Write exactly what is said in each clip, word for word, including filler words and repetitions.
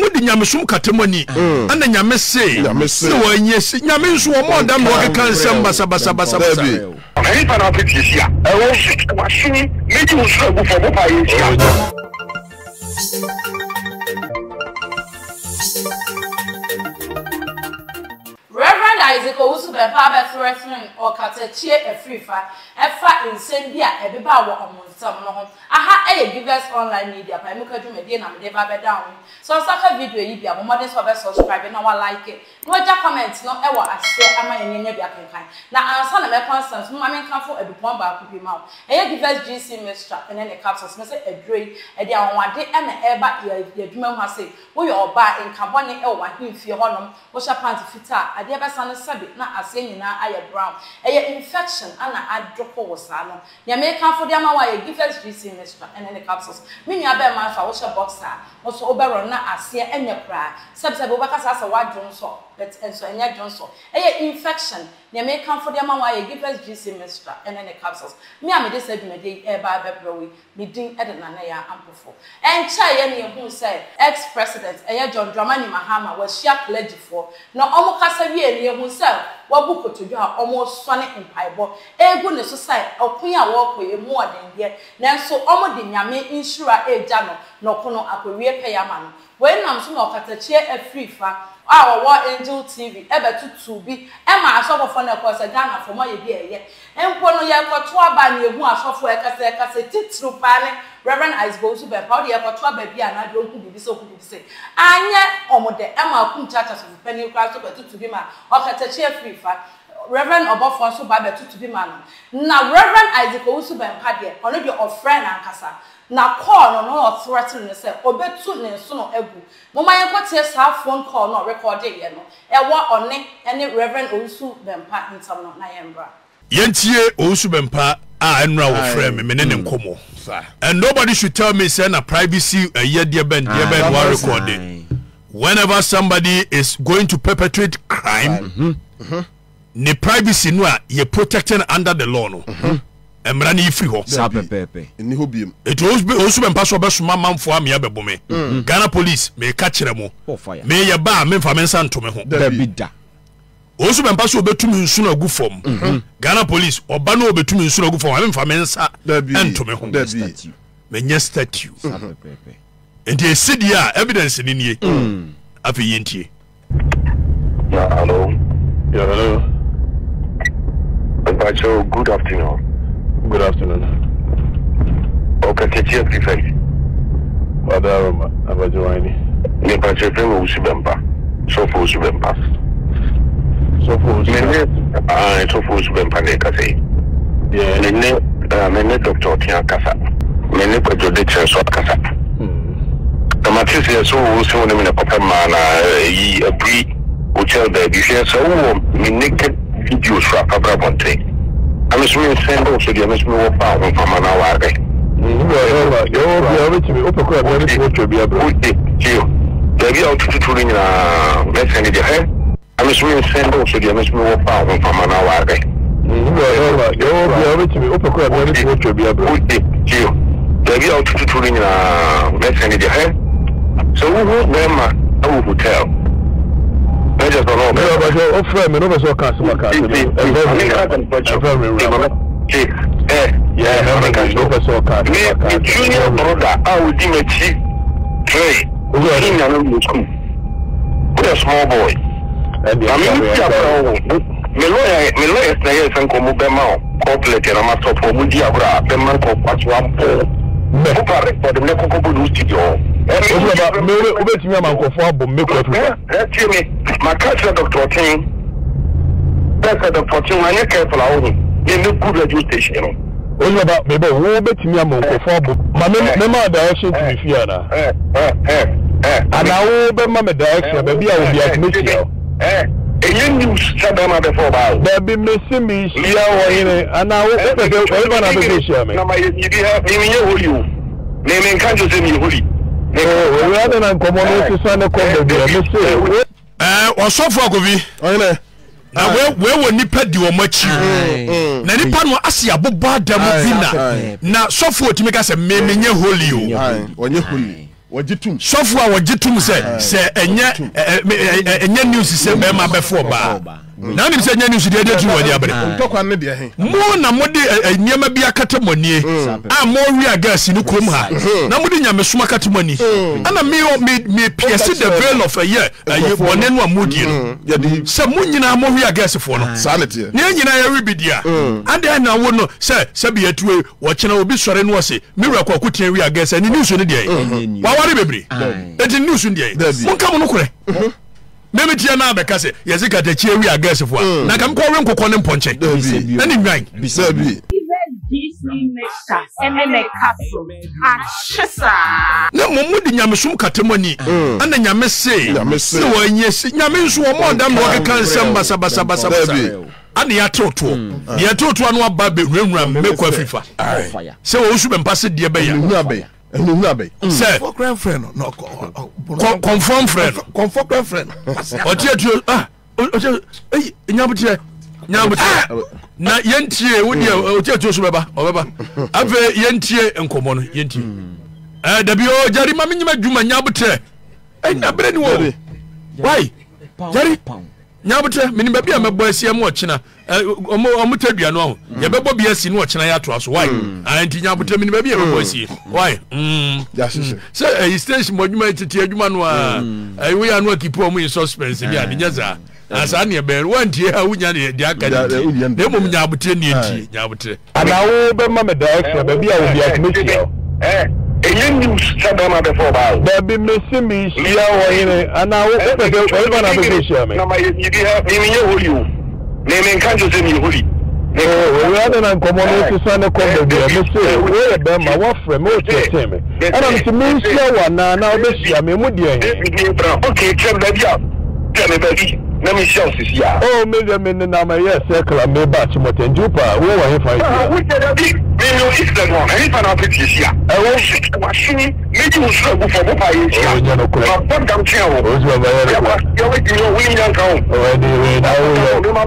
wodi nyamesum katemoni ana nyame se se wanyesi nyame nso wo mo dam no keka nsem basa basa basa basa ani pa na petisia e wo wa shini meji wo so agu fo mo pa yi Rev Owusu Bempah be threatening or katechie e free fa e fa nsem bia e beba wo omonsam no ho aha e givers online media pa me kadu medie na me dey ba be down so saka video yi bia mo modern so be subscribe na wa like it no ja comment no e wo ase ama yenye bia kenkan na ansa na me constant mo ma me kan fo edupon ba ku bi ma e givers gc mixture and then the capsules me say edrey e dey anwade e na e ba ya dwuma ho ase wo yo oba nkabone e wo wa himfie honom wo sha pant fita ade be san sabi na ase nyina aye brown eye infection ana adroko wosa no ya me kan fo de ama wa ye givers gc mixture and then the capsules me nua be ma fa wo sha boxer wo so obero na ase enye kra sabi sabi wo ba kasa asa wa dwon so but enso enye dwon so eye infection ya me kan fo de ama wa ye givers gc mixture and then the capsules me am de sabi me de e ba be browi me din e de na na ya ampofo encha ye ne hu say ex president eye John Dramani Mahama was share pledge for na omo kasa wie ne hu say wabu kotodwo a omo sone empaibo egu ne so sai okun a wo koye mu odende nanso omo de nyame insura eja no no kono akowie peyama no we nam so no katachie afri fa a wo Angel T V ebe tutu bi e ma asofo na ko se Ghana fo mo ye bi eye enko no ye koto aba na ehu asofo e kase kase titru pa ne Rev Owusu Bempah ye koto aba bi ana de oku bibi so oku bibi se anye omode e ma ku chacha so pani kwa so tutu bi ma o katachie afri fa Reverend Obofo so ba betutu bi ma no na Reverend Owusu Bempah de ono de ofriend ankasa na call no no threatening say obetu ne so no egu moma ye kotie sa phone call no record ye no e wa one ene Reverend Owusu Bempah intam no na yembra yentie Owusu Bempah a enra wo frame me ne nkomo and nobody should tell me say na privacy a year dear ben dear ben wa recording whenever somebody is going to perpetrate crime mm-hmm. ne privacy no a ye protected under the law no mhm emra na ifri ho sapepepe ni ho biem it was Owusu Bempah so be soma manfo am ya bebo me Ghana police me ka kire mo me ye ba me mfa me nsa ntome ho da bida Owusu Bempah so betumi nsu na gu fom Ghana police oba na obetumi nsu na gu fom me mfa me nsa ntome ho da bi me nya statue sapepepe enti esidia evidence ni nie afi yentie yeah hello yeah hello Pacho, good afternoon. Good afternoon. Okay, Teacher Prefect. What are you about joining? Me Pacho, Rev Owusu Bempah. So for Owusu Bempah. So for Owusu Bempah. Ah, so for Owusu Bempah ne kase. Yeah. Me ne, ah, me ne Doctor Tian kasa. Me ne Kwadwo Dixon so kasa. Hmm. The matter so Owusu ne me ne papa man yi abri hotel there. Bi share so me naked videos from Papa Bonte. I'm just going to send also the I'm going to power from an hour. You are you to me open crab to be able to be out to touring uh message the head. I'm just going to send also the I'm going to power from an hour. You are you to me open crab to be able to be out to touring uh message the head. So who them a hotel. I just don't know. No, but your friend, me no so customer card. Eh, yeah, no so card. Me junior brother, I will do my chief. Trey, we are in a school. We are small boy. I mean, me lawyer, me lawyer say say ko mo be ma complete na ma stop for mu di agora be man ko kwatwa ampo. Me ko pare for the me ko ko do studio. Oba me obetimi amankofo abom me ko afufa. Eh, timi. My cousin Doctor King, that's Doctor King, when you care for our own, you look good radio station. What about maybe who bet me among the four? Mamma direction to be fear. Eh, eh, eh, eh. And I will be Mamma direction, maybe I will be admitted. Eh, and you shut down before about. There be missing me, and I will open the application. No, my you have me, you. Naming can't you see me, holy. Oh, rather than come on to sign a call. Eh, osofo agobi oyele na we we woni padi o machi na nipa no ase abobo adamu bina na sofo otimi ka se me menye holy o onye holy wajitum sofo a wajitum se se enye enye news se be ma be for ba na nim se enye news de de tu wadi abere ntokwa ne de he mo na mo de nyema bia katamoni a mo wi agas ni krom ha na mo de nyamesoma katamoni ana me me pierce the veil of a year ayi bone no amodi no se mo nyina mo wi agas fo no sanity ne nyina ya ribidia ade na wo no se se bia tuwe wo chena obi sore no se me wi akwa kutia wi agas ni news ne de wa ware bebre e di news ne de mo ka mo no kure meme tia na be kase yezika te chie wi agas fo na kam ko we nkokọ ne mponche na ni nwan bisabi na momu di nyamesum katemoni ana nyame se se wo nyesi nyame nso wo mo dam no ka nsem basa basa basa ana ya toto ya toto anu aba be hwehwura mekwa fifa se wo Owusu Bempah se de be ya enu hu abai se confirm friend no confirm friend confirm friend otie ah otie eh nyabutie nyabutie na yentie wodi otie to so beba obeba ave yentie enkomo no yentie eh dabi o jari ma menyima dwuma nyabutie eh na bre ni wo why jari nyabutie meni ba bia mebo asia mo ochina omo omo tadua no ho ye bebo bia si no ochina ya to aso why anti nyabutie meni ba bia mebo asia why mm ya sisi so eh station mo dwuma tete adwuma no a eh we anu akipo omo in suspense bia de nyaza asa ne be wantie ha wunya ne de aka ne mom nyabutie ne enti nyabutie ana wo be ma me direct ba bia wo bia committee eh enye news sabe ma before ba ba bi mesi mi sia wo yene ana wo pe pe wo ba na be sia me na ma yi di ha mi nye holi o ne me kan jo se mi holi eh we ada na nkomo no ti sa ne ko be bia me se wo ye be ma wo frɛ me o tete me ana mi mi sia wa na na wo be sia me mu die okay chem da bia chem ba bi na mi sia osisi ya oh me de me na ma yes circle me ba chi motenjupa wo wa he fa ah wo te da bi me no is the one any fan of it sia e wo shit wa shini meji wo so go for bo pa yi sia ma bon dam tia wo o zo ba ya wa yo we di no we nyan ka wo o di we na wo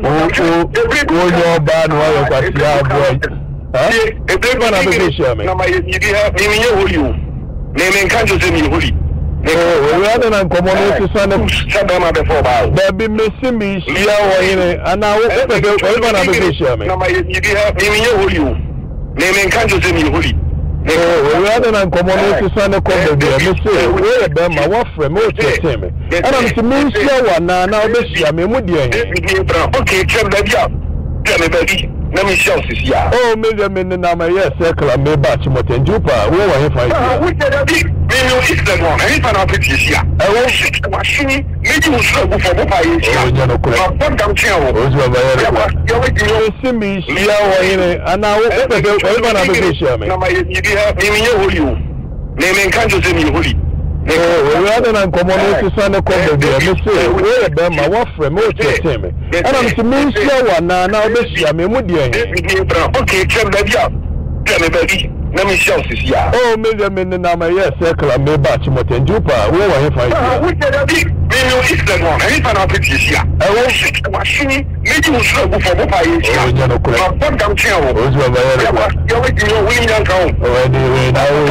wo yo ba no wa kwa tia bo ha e bre ba na be sia me na ma yi di ha mi mi ye holi o ne me kan jo se mi holi we ada na nkomo no ti sa ne sabe ma before ba ba bi mesi mi sia wo yene ana wo pe pe wo ba na be sia me na ma yi di ha mi mi ye holi o ne me kan jo se mi holi we ada na nkomo no ti sa ne ko be bia me se wo ye be ma wo frɛ me o tete me ana mi mi sia wa na na wo be sia me mu die okay chem da bia chem ba bi na mi sia osisi ya oh me de me na ma yes circle me ba chi motenjupa wo wa he fa ah wo te da bi me no is the one any fan of it sia e wo shit wa shini meji wo so go for bo pa yi sia ma bon dam tia wo o zo ba ya yo we di no si mi sia wo yene ana wo pe pe wo ba na be sia me na ma yi di ha mi mi ye holi o ne me kan jo se mi holi we ada na nkomo no ti sa ne ko be bia me se wo ye be ma wo frɛ me o tete me ana mi mi sia wa na na wo be sia me mu die okay chem da bia chem ba bi na mi sia osisi ya oh me de me na ma yes circle me ba chi motenjupa wo wa he fa ah wo te da bi me no is the one any fan of it sia e wo shit wa shini meji wo so go for bo pa yi sia ma bon dam tia wo o zo ba ya yo we di no we nyan ka wo o di we na wo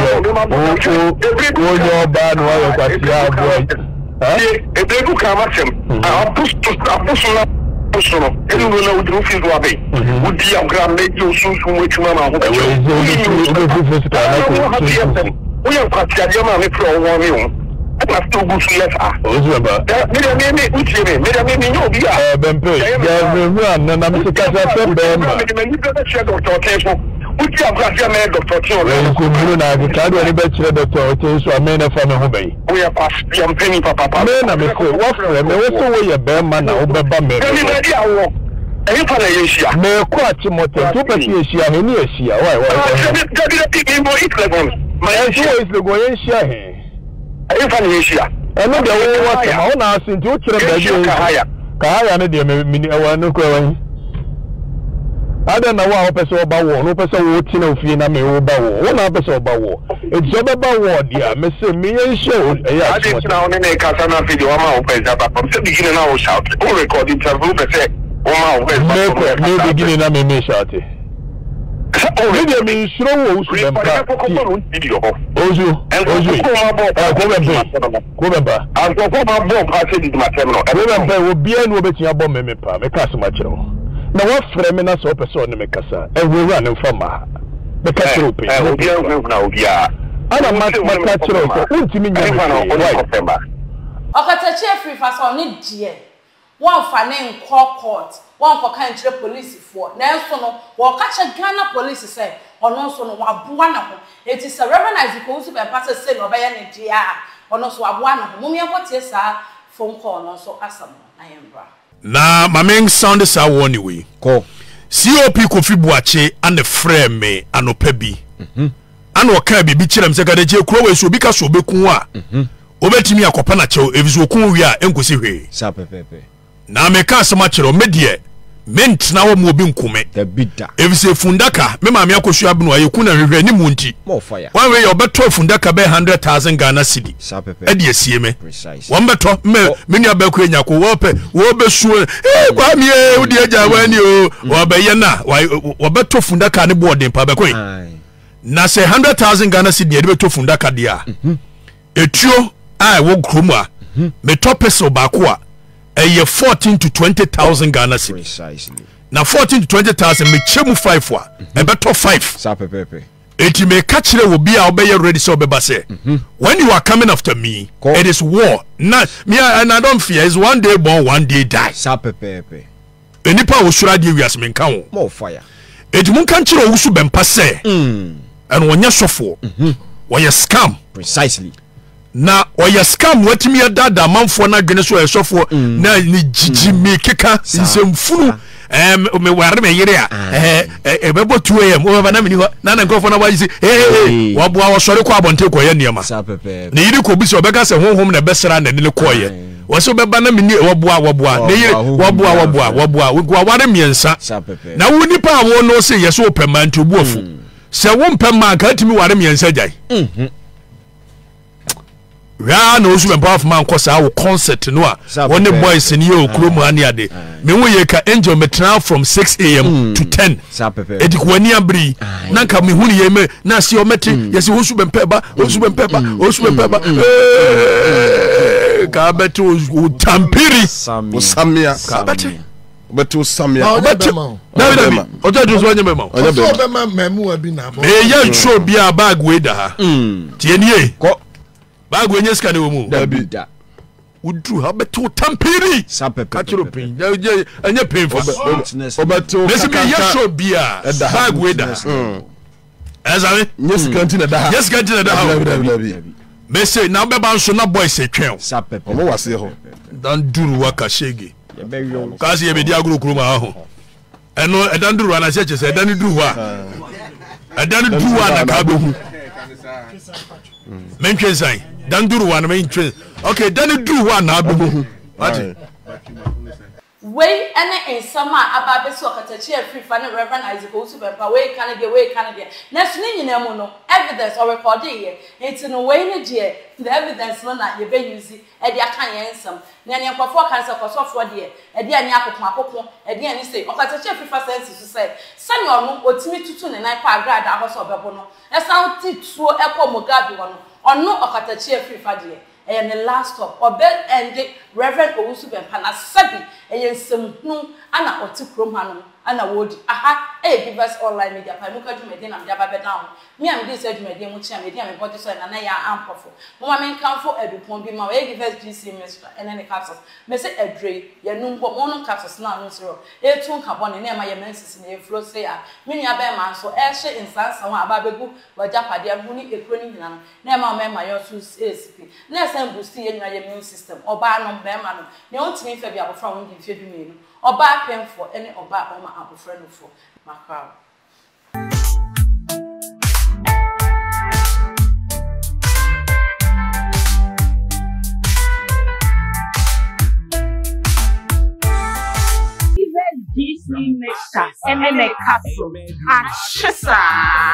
wo yo ba no wa kwa tia bo ha e de ku ka ma sem a push a push na sono e non lo udru fi do abe udi agra medio sunsu mo tuma ma ho we zo do fi sta na ko o ya kwa tia dia ma me pro wo mi o na sto gu su lefa o zo ba me de me me uti me me de me me nyo bi a eh Bempah ya me mu an na me se ka sa pe be ma me me ni be che doctor Tempo uti agra tia me doctor Tempo we ko mu na ga ka do ni be che doctor Tempo so me na fa me ho be o ya pas ya mpeni papa papa me na me se wo frɛ me wo so wo ye be ma na wo be ba me me me di awo e fa na ye sia me ko achi moto to pe ye sia he ni ye sia why why e bi de bi mo it level ma ye so is le go ye sia he e fa na ye sia e no de wo wa ma wo na asinti wo kire ba bi ka haya ka haya ne de me mini e wa no ko wa ada na wa opese oba wo no opese wo ti na ofie na me wo ba wo wo na opese oba wo e je be ba wo dia me se me ye show e ya ade ti na one ne ka sana video wa ma opese ba pa se begin na wo shout o record interview be se o ma opese me ko me begin na me me shout o me de me nsuro wo Owusu Bempah o Owusu. Owusu. Ko Bempah. Ko Bempah. And so for my bomb, I said it my terminal. Ko Bempah, obi an wo betia bom me pa. Me ka so ma kire wo. Na wo frɛ me na so person ne me kasa. E wo ra ne mfama. Me ka kire opi. Eh, obi an na obi a. Ana ma ka kire wo. Untimi nya me. Okatachi free fa so ne die. One fa ne nkɔ court. One for kan kire police for. Na so no, wo ka che Ghana police say ono so no waboa na ho. It is a Rev Owusu Bempah say no be ya ne die a. Ono so waboa na ho. Mumia kotie sa phone call no so asam na yembra. Na mameng sound is a one way. Ko. C O P Kofi Buache and the frame me anopa bi. Mhm. Ano ka bi bi kirem se kada je kuro we so bi ka so beku a. Mhm. Obetimi akopa na chew eviso ku wi a enkosi hwe. Sa pepepe. Na me ka asema kire o medie mentna wo mo bi nkome. Da bida. Evise fundaka me maame akosu abnu ayeku na hwehwe ni mu nti. Mo fire. One way you beto fundaka be one hundred thousand Ghana cedi. Sa pepepe. E de asie me. Precise. One beto me me nua ba ku enyako wo pe wo be su eh kwa mi e wo de agya wani o wo be ye na wo beto fundaka ne boarding pa be ko. Na say one hundred thousand Ghana cedi e de beto fundaka de a. Mhm. Etuo ai wo kromu a. Me top peso ba ko a a fourteen to twenty thousand Ghana cedi. Precisely. Now fourteen to twenty thousand me chemu five wa. E beto five. Sa pepepe. Eti me kachire wo bia obey ready so obeba say. When you are coming after me, Ko. It is war. Na me and I don't fear. It's one day born, one day die. Sa pepepe. Enipa wo sura de wias me nka wo. Mo fire. Eti mun kan chire Owusu Bempah say. Mm. And wonya sofo. Mhm. Wonya scam. Precisely. Na oya scam watimi adada manfo na dwene so esofo na ni jiji me keka nsemfunu em me ware me yire a eh e bebo two a m o baba na mini ho na na nkofo na wayi eh waboa wo sori ko abonte ko ye niema na yiri ko bi so obeka se honhom na besra na ne ko ye wo so beba na mini waboa waboa na yiri waboa waboa waboa wo ware miensa na wo nipa a wo no se yeso opemanti obuofu se wo mpema ka timi ware miensa jai mhm. Ya no Owusu Bempah man kosa wo concert no a one boys ni ye okromu ani ade me wo ye ka angel metra from six a m to ten edi ko ani abri na ka me hunu ye me na se o meti yesi Owusu Bempah ba Owusu Bempah ba Owusu Bempah ba ka beto tampiri Samia ka beto beto Samia beto David ojo jo so nyeme ma ojo be ma memu abi na bo me ye show bia bag we da ha tie nie ko bag we nyeska ne wo mu David udru ha beto tampiri kachiro pin enye pin fa obeto mesi me ye show bia bag we da ezawe nyeska nti na da ha nyeska nti na da ha David mesi na be ba nso na boy se twen omo wase ho dan duru waka shege kasi ye be dia guru kuruma ha ho eno edan duru ana cheche se edan duru ha edan duru ana ka be hu mentwe sai dan duru wa na mentwe okay dan duru wa na be hu ati we ene ensama ababe so Okatachi free fa ne Rev Owusu Bempah we Canada we Canada na so ni nyina mu no evidence or recording here enti no we ne die the evidence no na ye be use e dia kan ye ensam na ne nkofo kan se kosofo de e dia ne akokon akokon e dia ne say Okatachi free fa sense so say sani onu otimi tutu ne nan kwa agrada ahoso obebo no e san ti tuo e ko mogabi wono onu Okatachi free fa de and the last stop or bell and Rev Owusu Bempah na sabi e nsemu ana oti krom hanom ana wodi aha e givers online media pa mu ka dwumede na mdia ba be down me am dey say dwumede mu chia media me body so na na ya ampofo mo ma men kanfo edupon bi ma e givers G C minister and then the capsules me say edre ye nu mbo mo no capsules na no siro e tun ka bone na ma ye mensis na e flow say a me nua be ma so e hye instansa ho aba begu wajapade am ni ekro ni nyina na ma ma ma yo so A C P na say boost ye nyina ye immune system oba no be ma no ne ontimi fa bi abofra won di fie dumenu oba penfo ene oba oma abofra no fo makra D C makes us and then a castle.